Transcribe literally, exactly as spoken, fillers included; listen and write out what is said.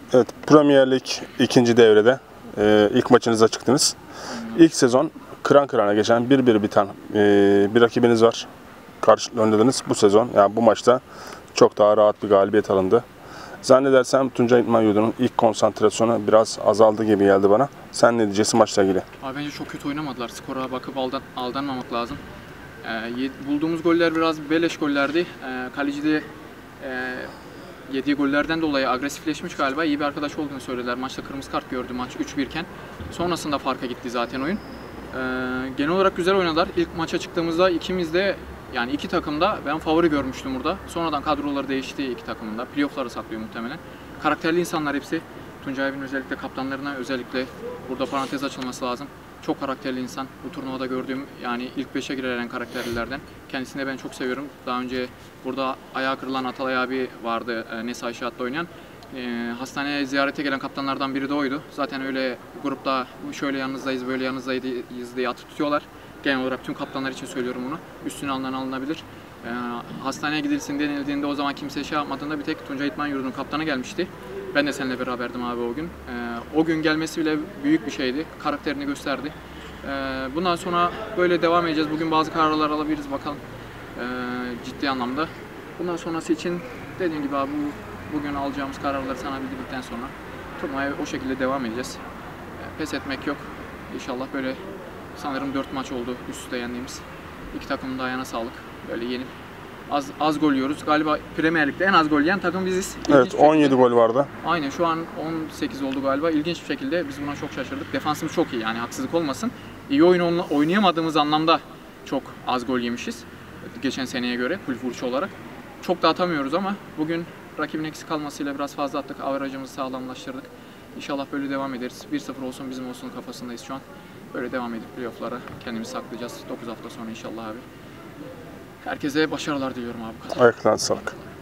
Evet, Premier Lig ikinci devrede e, ilk maçınıza çıktınız. İlk sezon kıran kırana geçen bir bir biten e, bir rakibiniz var. Karşı oynadınız bu sezon. Yani bu maçta çok daha rahat bir galibiyet alındı. Zannedersem Tuncay İdman Yurdu'nun ilk konsantrasyonu biraz azaldı gibi geldi bana. Sen ne diyeceksin maçla ilgili? Abi bence çok kötü oynamadılar. Skora bakıp aldan, aldanmamak lazım. Ee, bulduğumuz goller biraz beleş gollerdi. Ee, kaleci de e, yediği gollerden dolayı agresifleşmiş galiba. İyi bir arkadaş olduğunu söylediler. Maçta kırmızı kart gördü maç üç bir iken. Sonrasında farka gitti zaten oyun. Ee, genel olarak güzel oynadılar. İlk maça çıktığımızda ikimiz de yani iki takımda ben favori görmüştüm burada. Sonradan kadroları değişti iki takımında. Playoff'ları saklıyor muhtemelen. Karakterli insanlar hepsi. Tuncay abinin özellikle kaptanlarına özellikle burada parantez açılması lazım. Çok karakterli insan. Bu turnuvada gördüğüm yani ilk beşe giren karakterlilerden. Kendisini de ben çok seviyorum. Daha önce burada ayağı kırılan Atalay abi vardı. E, Nesa İnşaat'ta oynayan. E, hastaneye ziyarete gelen kaptanlardan biri de oydu. Zaten öyle grupta şöyle yanınızdayız, böyle yanınızdayız diye atı tutuyorlar. Genel olarak tüm kaptanlar için söylüyorum bunu. Üstüne alınan alınabilir. E, hastaneye gidilsin denildiğinde o zaman kimse şey yapmadığında bir tek Tuncay İdman Yurdu'nun kaptanı gelmişti. Ben de seninle beraberdim abi o gün. Ee, o gün gelmesi bile büyük bir şeydi. Karakterini gösterdi. Ee, bundan sonra böyle devam edeceğiz. Bugün bazı kararlar alabiliriz bakalım. Ee, ciddi anlamda. Bundan sonrası için dediğim gibi abi bu, bugün alacağımız kararları sana bildirdikten sonra turnuvaya o şekilde devam edeceğiz. Ee, pes etmek yok. İnşallah böyle sanırım dört maç oldu üst üste yendiğimiz. İki takımın da ayağına sağlık. Böyle yenip Az, az gol yiyoruz. Galiba Premier Lig'de en az gol yiyen takım biziz. İlginç Evet, on yedi gol vardı. Aynen, şu an on sekiz oldu galiba. İlginç bir şekilde biz buna çok şaşırdık. Defansımız çok iyi, yani haksızlık olmasın. İyi oyun oynayamadığımız anlamda çok az gol yemişiz. Geçen seneye göre kulüp vuruşu olarak. Çok da atamıyoruz ama bugün rakibin eksik kalmasıyla biraz fazla attık. Averajımızı sağlamlaştırdık. İnşallah böyle devam ederiz. bir sıfır olsun bizim olsun kafasındayız şu an. Böyle devam edip playoff'lara kendimizi saklayacağız. dokuz hafta sonra inşallah abi. Herkese başarılar diliyorum abi. Ayaklarına sağlık.